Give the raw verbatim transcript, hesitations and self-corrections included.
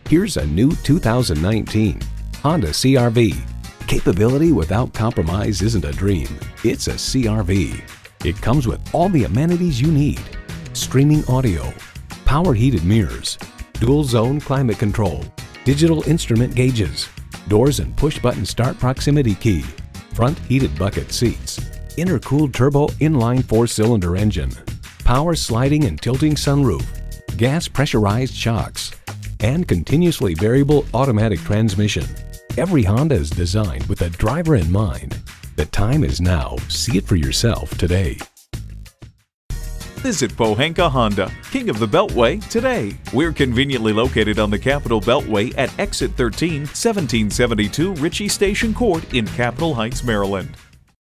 Here's a new two thousand nineteen Honda C R V. Capability without compromise isn't a dream, it's a C R V. It comes with all the amenities you need: streaming audio, power heated mirrors, dual zone climate control, digital instrument gauges, doors and push button start proximity key, front heated bucket seats, intercooled turbo inline four cylinder engine, power sliding and tilting sunroof, gas pressurized shocks, and continuously variable automatic transmission. Every Honda is designed with the driver in mind. The time is now. See it for yourself today. Visit Pohanka Honda, King of the Beltway, today. We're conveniently located on the Capitol Beltway at Exit thirteen, seventeen seventy-two Ritchie Station Court in Capitol Heights, Maryland.